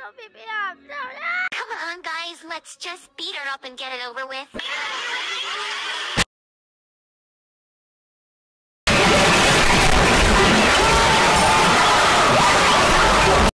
Don't beat me up. No, no. Come on, guys, let's just beat her up and get it over with.